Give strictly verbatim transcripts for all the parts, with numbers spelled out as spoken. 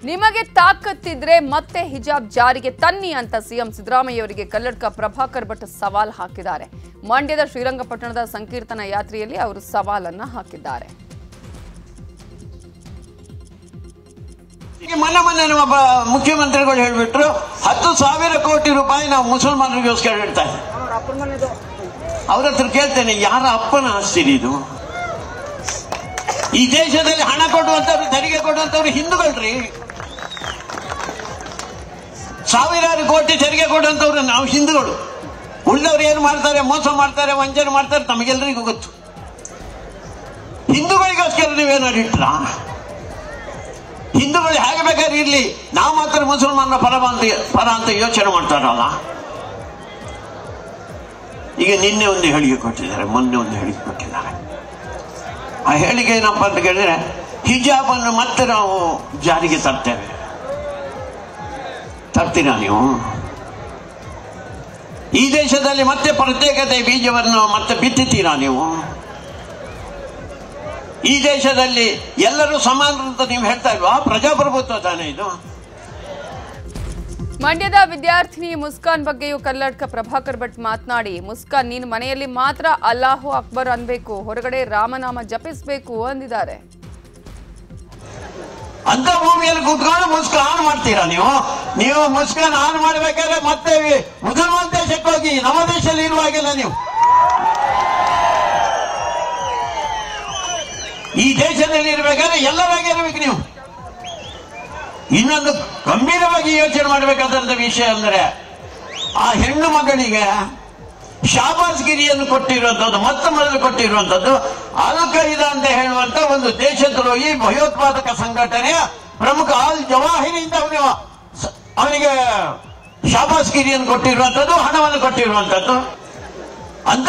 ನಿಮಗೆ ತಾಕತ್ತಿದ್ರೆ ಮತ್ತೆ ಹಿಜಾಬ್ ಜಾರಿಗೆ ತನ್ನಿ ಅಂತ ಸಿಎಂ ಸಿದ್ದರಾಮಯ್ಯ ಅವರಿಗೆ ಕಲ್ಲಡ್ಕ ಪ್ರಭಾಕರ್ ಭಟ್ ಸವಾಲ್ ಹಾಕಿದ್ದಾರೆ. ಮಂಡ್ಯದ ಶ್ರೀರಂಗಪಟ್ಟಣದ ಸಂಕೀರ್ತನ ಯಾತ್ರೆಯಲ್ಲಿ ಅವರು ಸವಾಲನ್ನ ಹಾಕಿದ್ದಾರೆ. ಮನೆ ಮನೆ ನಮ್ಮ ಮುಖ್ಯಮಂತ್ರಿಗಳು ಹೇಳಿಬಿಟ್ರು ಹತ್ತು ಸಾವಿರ ಕೋಟಿ ರೂಪಾಯಿ ನಾವು ಮುಸಲ್ಮಾನರಿಗೋಸ್ಕರ ಇಡ್ತಾ ಇದ್ದೀವಿ. ಅವ್ರ ಹತ್ರ ಕೇಳ್ತೇನೆ, ಯಾರ ಅಪ್ಪನ ಆಸ್ತಿ ಇದು? ಈ ದೇಶದಲ್ಲಿ ಹಣ ಕೊಡುವಂತವ್ರು, ತೆರಿಗೆ ಕೊಡುವಂತವ್ರು ಹಿಂದೂಗಳ್ರಿ. ಸಾವಿರಾರು ಕೋಟಿ ತೆರಿಗೆ ಕೊಡುವಂತವ್ರು ನಾವು ಹಿಂದೂಗಳು. ಉಳಿದವ್ರು ಏನು ಮಾಡ್ತಾರೆ? ಮೋಸ ಮಾಡ್ತಾರೆ, ವಂಚನೆ ಮಾಡ್ತಾರೆ, ನಮಗೆಲ್ಲರಿಗೂ ಗೊತ್ತು. ಹಿಂದೂಗಳಿಗೋಸ್ಕರ ನೀವೇನಾದ್ರು ಇಟ್ರ? ಹಿಂದೂಗಳು ಹೇಗೆ ಬೇಕಾದ್ರೆ ಇರ್ಲಿ, ನಾವು ಮಾತ್ರ ಮುಸಲ್ಮಾನರ ಪರ ಅಂತ ಪರ ಅಂತ ಯೋಚನೆ ಮಾಡ್ತಾರಲ್ಲ. ಈಗ ನಿನ್ನೆ ಒಂದು ಹೇಳಿಕೆ ಕೊಟ್ಟಿದ್ದಾರೆ, ಮೊನ್ನೆ ಒಂದು ಹೇಳಿಕೆ ಕೊಟ್ಟಿದ್ದಾರೆ. ಆ ಹೇಳಿಕೆ ಏನಪ್ಪ ಅಂತ ಕೇಳಿದ್ರೆ, ಹಿಜಾಬ್ ಅನ್ನು ಮತ್ತೆ ನಾವು ಜಾರಿಗೆ ತರ್ತೇವೆ. ತರ್ತೀರಾ ನೀವು? ಈ ದೇಶದಲ್ಲಿ ಮತ್ತೆ ಪ್ರತ್ಯೇಕತೆ ಬೀಜವನ್ನು ಮತ್ತೆ ಬಿತ್ತುತ್ತೀರಾ ನೀವು? ಈ ದೇಶದಲ್ಲಿ ಎಲ್ಲರೂ ಸಮಾನರು ಅಂತ ನೀವು ಹೇಳ್ತಾ ಇಲ್ವಾ? ಪ್ರಜಾಪ್ರಭುತ್ವ ತಾನೇ ಇದು. ಮಂಡ್ಯದ ವಿದ್ಯಾರ್ಥಿನಿ ಮುಸ್ಕಾನ್ ಬಗ್ಗೆಯೂ ಕಲ್ಲಡ್ಕ ಪ್ರಭಾಕರ್ ಭಟ್ ಮಾತನಾಡಿ, ಮುಸ್ಕಾನ್ ನೀನು ಮನೆಯಲ್ಲಿ ಮಾತ್ರ ಅಲ್ಲಾಹು ಅಕ್ಬರ್ ಅನ್ಬೇಕು, ಹೊರಗಡೆ ರಾಮನಾಮ ಜಪಿಸಬೇಕು ಅಂದಿದ್ದಾರೆ. ಅಂತ ಭೂಮಿಯಲ್ಲಿ ಕೂತ್ಕೊಂಡು ಮುಸ್ಕಾನ್ ಆನ್ ಮಾಡ್ತೀರಾ ನೀವು? ನೀವು ಮುಸ್ಕಾನ್ ಆನ್ ಮಾಡ್ಬೇಕಾದ್ರೆ ಮತ್ತೆ ಮುಸಲ್ಮಾನ್ ದೇಶಕ್ಕೆ ಹೋಗಿ, ನಮ್ಮ ದೇಶದಲ್ಲಿ ಇರುವಾಗಿಲ್ಲ. ನೀವು ಈ ದೇಶದಲ್ಲಿ ಇರಬೇಕಾದ್ರೆ ಎಲ್ಲರಾಗಿ ಇರಬೇಕು. ನೀವು ಇನ್ನೊಂದು ಗಂಭೀರವಾಗಿ ಯೋಚನೆ ಮಾಡಬೇಕಾದಂತ ವಿಷಯ ಅಂದ್ರೆ, ಆ ಹೆಣ್ಣು ಮಗಳಿಗೆ ಶಾಬಾಸ್ಗಿರಿಯನ್ನು ಕೊಟ್ಟಿರುವಂತದ್ದು, ಮೊತ್ತ ಮೊದಲು ಕೊಟ್ಟಿರುವಂತದ್ದು ಅಲ್ ಖೈದಾ ಅಂತ ಹೇಳುವಂತ ಒಂದು ದೇಶದ್ರೋಹಿ ಭಯೋತ್ಪಾದಕ ಸಂಘಟನೆಯ ಪ್ರಮುಖ ಅಲ್ ಜವಾಹಿರಿಯಿಂದ ಅವನಿಗೆ ಅವನಿಗೆ ಶಾಬಾಸ್ಗಿರಿಯನ್ನು ಕೊಟ್ಟಿರುವಂತದ್ದು, ಹಣವನ್ನು ಕೊಟ್ಟಿರುವಂತದ್ದು. ಅಂತ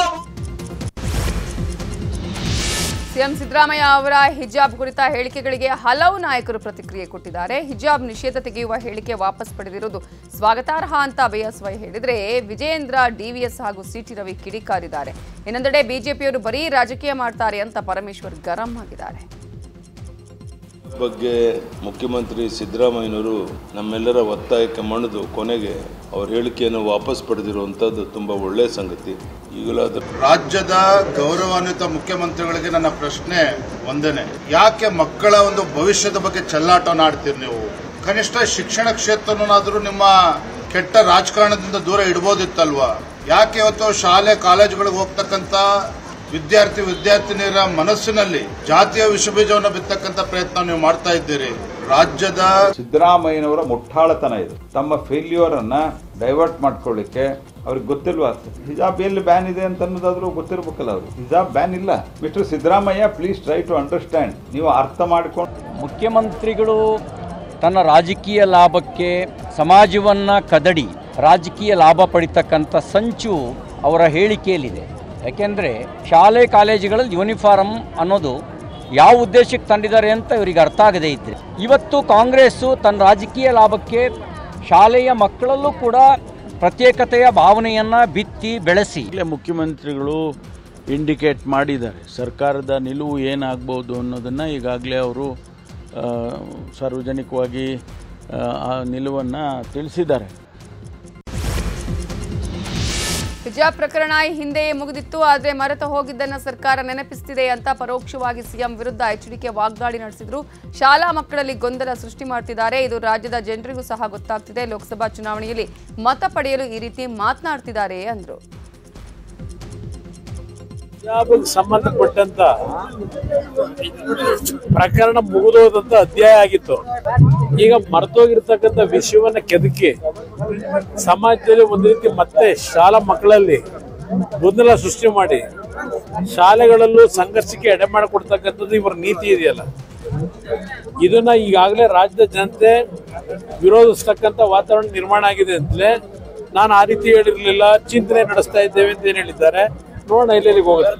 ಸಿಎಂ ಸಿದ್ದರಾಮಯ್ಯ ಅವರ ಹಿಜಾಬ್ ಕುರಿತ ಹೇಳಿಕೆಗಳಿಗೆ ಹಲವು ನಾಯಕರು ಪ್ರತಿಕ್ರಿಯೆ ಕೊಟ್ಟಿದ್ದಾರೆ. ಹಿಜಾಬ್ ನಿಷೇಧ ತೆಗೆಯುವ ಹೇಳಿಕೆ ವಾಪಸ್ ಪಡೆದಿರುವುದು ಸ್ವಾಗತಾರ್ಹ ಅಂತ ಬಿಎಸ್ವೈ ಹೇಳಿದರೆ, ವಿಜಯೇಂದ್ರ, ಡಿವಿಎಸ್ ಹಾಗೂ ಸಿಟಿ ರವಿ ಕಿಡಿಕಾರಿದ್ದಾರೆ. ಇನ್ನೊಂದೆಡೆ ಬಿಜೆಪಿಯವರು ಬರೀ ರಾಜಕೀಯ ಮಾಡ್ತಾರೆ ಅಂತ ಪರಮೇಶ್ವರ್ ಗರಂ ಆಗಿದ್ದಾರೆ. ಬಗ್ಗೆ ಮುಖ್ಯಮಂತ್ರಿ ಸಿದ್ದರಾಮಯ್ಯನವರು ನಮ್ಮೆಲ್ಲರ ಒತ್ತಾಯಕ್ಕೆ ಮಣಿದು ಕೊನೆಗೆ ಅವರ ಹೇಳಿಕೆಯನ್ನು ವಾಪಸ್ ಪಡೆದಿರುವಂಥದ್ದು ತುಂಬ ಒಳ್ಳೆಯ ಸಂಗತಿ. ಈಗಲಾದ ರಾಜ್ಯದ ಗೌರವಾನ್ವಿತ ಮುಖ್ಯಮಂತ್ರಿಗಳಿಗೆ ನನ್ನ ಪ್ರಶ್ನೆ ಒಂದೇನೆ, ಯಾಕೆ ಮಕ್ಕಳ ಒಂದು ಭವಿಷ್ಯದ ಬಗ್ಗೆ ಚೆಲ್ಲಾಟ ಆಡ್ತೀರಿ ನೀವು? ಕನಿಷ್ಠ ಶಿಕ್ಷಣ ಕ್ಷೇತ್ರನಾದರೂ ನಿಮ್ಮ ಕೆಟ್ಟ ರಾಜಕಾರಣದಿಂದ ದೂರ ಇಡ್ಬೋದಿತ್ತಲ್ವಾ? ಯಾಕೆ ಇವತ್ತು ಶಾಲೆ ಕಾಲೇಜುಗಳಿಗೆ ಹೋಗ್ತಕ್ಕಂಥ ವಿದ್ಯಾರ್ಥಿ ವಿದ್ಯಾರ್ಥಿನಿಯರ ಮನಸ್ಸಿನಲ್ಲಿ ಜಾತಿಯ ವಿಷಬೀಜವನ್ನು ಬಿತ್ತಕ್ಕಂಥ ಪ್ರಯತ್ನ ನೀವು ಮಾಡ್ತಾ ಇದ್ದೀರಿ. ರಾಜ್ಯದ ಸಿದ್ದರಾಮಯ್ಯನವರ ಮುಟ್ಟಾಳತನ ಇದು. ತಮ್ಮ ಫೇಲ್ಯೂರ್ ಅನ್ನ ಡೈವರ್ಟ್ ಮಾಡ್ಕೊಳ್ಳಿಕ್ಕೆ ಅವ್ರಿಗೆ ಗೊತ್ತಿಲ್ವಾ? ಹಿಜಾಬ್ ಎಲ್ಲಿ ಬ್ಯಾನ್ ಇದೆ ಅಂತ ಅನ್ನೋದಾದ್ರೂ ಗೊತ್ತಿರ್ಬೇಕಲ್ಲ. ಅವರು ಹಿಜಾಬ್ ಬ್ಯಾನ್ ಇಲ್ಲ. Mister Siddaramaiah, please try to understand. ನೀವು ಅರ್ಥ ಮಾಡಿಕೊಂಡು, ಮುಖ್ಯಮಂತ್ರಿಗಳು ತನ್ನ ರಾಜಕೀಯ ಲಾಭಕ್ಕೆ ಸಮಾಜವನ್ನ ಕದಡಿ ರಾಜಕೀಯ ಲಾಭ ಪಡಿತಕ್ಕಂಥ ಸಂಚು ಅವರ ಹೇಳಿಕೆಯಲ್ಲಿದೆ. ಯಾಕೆಂದರೆ ಶಾಲೆ ಕಾಲೇಜುಗಳಲ್ಲಿ ಯೂನಿಫಾರ್ಮ್ ಅನ್ನೋದು ಯಾವ ಉದ್ದೇಶಕ್ಕೆ ತಂದಿದ್ದಾರೆ ಅಂತ ಇವರಿಗೆ ಅರ್ಥ ಆಗದೇ ಇದ್ದರೆ, ಇವತ್ತು ಕಾಂಗ್ರೆಸ್ಸು ತನ್ನ ರಾಜಕೀಯ ಲಾಭಕ್ಕೆ ಶಾಲೆಯ ಮಕ್ಕಳಲ್ಲೂ ಕೂಡ ಪ್ರತ್ಯೇಕತೆಯ ಭಾವನೆಯನ್ನು ಬಿತ್ತಿ ಬೆಳೆಸಿ ಮುಖ್ಯಮಂತ್ರಿಗಳು ಇಂಡಿಕೇಟ್ ಮಾಡಿದ್ದಾರೆ. ಸರ್ಕಾರದ ನಿಲುವು ಏನಾಗ್ಬೋದು ಅನ್ನೋದನ್ನು ಈಗಾಗಲೇ ಅವರು ಸಾರ್ವಜನಿಕವಾಗಿ ಆ ನಿಲುವನ್ನು ತಿಳಿಸಿದ್ದಾರೆ. ಹಿಜಾಬ್ ಪ್ರಕರಣ ಹಿಂದೆಯೇ ಮುಗಿದಿತ್ತು, ಆದರೆ ಮರೆತು ಹೋಗಿದ್ದನ್ನ ಸರ್ಕಾರ ನೆನಪಿಸುತ್ತಿದೆ ಅಂತ ಪರೋಕ್ಷವಾಗಿ ಸಿಎಂ ವಿರುದ್ಧ ಎಚ್ಡಿಕೆ ವಾಗ್ದಾಳಿ ನಡೆಸಿದ್ರು. ಶಾಲಾ ಮಕ್ಕಳಲ್ಲಿ ಗೊಂದಲ ಸೃಷ್ಟಿ ಮಾಡ್ತಿದ್ದಾರೆ, ಇದು ರಾಜ್ಯದ ಜನರಿಗೂ ಸಹ ಗೊತ್ತಾಗ್ತಿದೆ. ಲೋಕಸಭಾ ಚುನಾವಣೆಯಲ್ಲಿ ಮತ ಪಡೆಯಲು ಈ ರೀತಿ ಮಾತನಾಡ್ತಿದ್ದಾರೆ ಅಂದ್ರು. ಹಿಜಾಬ್ಗೆ ಸಂಬಂಧಪಟ್ಟಂತ ಪ್ರಕರಣ ಮುಗಿದೋದಂತ ಅಧ್ಯಾಯ ಆಗಿತ್ತು. ಈಗ ಮರೆತೋಗಿರ್ತಕ್ಕಂಥ ವಿಷಯವನ್ನ ಕೆದಕಿ ಸಮಾಜದಲ್ಲಿ ಒಂದು ರೀತಿ ಮತ್ತೆ ಶಾಲಾ ಮಕ್ಕಳಲ್ಲಿ ಗೊಂದಲ ಸೃಷ್ಟಿ ಮಾಡಿ ಶಾಲೆಗಳಲ್ಲೂ ಸಂಘರ್ಷಕ್ಕೆ ಎಡೆ ಮಾಡಿಕೊಡ್ತಕ್ಕಂಥದ್ದು ಇವರ ನೀತಿ ಇದೆಯಲ್ಲ, ಇದನ್ನ ಈಗಾಗಲೇ ರಾಜ್ಯದ ಜನತೆ ವಿರೋಧಿಸ್ತಕ್ಕಂಥ ವಾತಾವರಣ ನಿರ್ಮಾಣ ಆಗಿದೆ ಅಂತಲೇ ನಾನು ಆ ರೀತಿ ಹೇಳಿರ್ಲಿಲ್ಲ, ಚಿಂತನೆ ನಡೆಸ್ತಾ ಇದ್ದೇವೆ ಅಂತ ಏನ್ ಹೇಳಿದ್ದಾರೆ. ನೋಡೋಣ ಎಲ್ಲೆಲ್ಲಿಗೆ ಹೋಗುತ್ತೆ.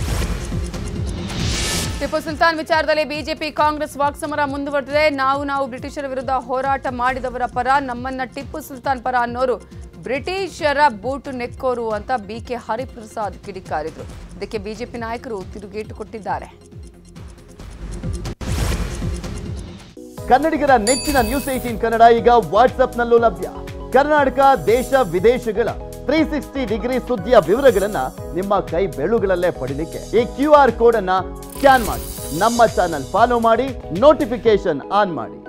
ಟಿಪ್ಪು ಸುಲ್ತಾನ್ ವಿಚಾರದಲ್ಲಿ ಬಿಜೆಪಿ ಕಾಂಗ್ರೆಸ್ ವಾಕ್ಸಮರ ಮುಂದುವರೆದಿದೆ. ನಾವು ನಾವು ಬ್ರಿಟಿಷರ ವಿರುದ್ಧ ಹೋರಾಟ ಮಾಡಿದವರ ಪರ, ನಮ್ಮನ್ನ ಟಿಪ್ಪು ಸುಲ್ತಾನ್ ಪರ ಅನ್ನೋರು ಬ್ರಿಟಿಷರ ಬೂಟು ನೆಕ್ಕೋರು ಅಂತ ಬಿಕೆ ಹರಿಪ್ರಸಾದ್ ಕಿಡಿಕಾರಿದ್ರು. ಇದಕ್ಕೆ ಬಿಜೆಪಿ ನಾಯಕರು ತಿರುಗೇಟು ಕೊಟ್ಟಿದ್ದಾರೆ. ಕನ್ನಡಿಗರ ನೆಚ್ಚಿನ ನ್ಯೂಸ್ ಏಟೀನ್ ಕನ್ನಡ ಈಗ ವಾಟ್ಸ್ಆಪ್ನಲ್ಲೂ ಲಭ್ಯ. ಕರ್ನಾಟಕ, ದೇಶ ವಿದೇಶಗಳ ತ್ರೀ ಸಿಕ್ಸ್ಟಿ ಡಿಗ್ರಿ ಸುದ್ದಿಯ ವಿವರಗಳನ್ನ ನಿಮ್ಮ ಕೈ ಬೆಳುಗಳಲ್ಲೇ ಪಡಿಲಿಕ್ಕೆ ಈ ಕ್ಯೂ ಆರ್ ಕೋಡ್ ಅನ್ನ ಸ್ಕ್ಯಾನ್ ಮಾಡಿ, ನಮ್ಮ ಚಾನಲ್ ಫಾಲೋ ಮಾಡಿ, ನೋಟಿಫಿಕೇಶನ್ ಆನ್ ಮಾಡಿ.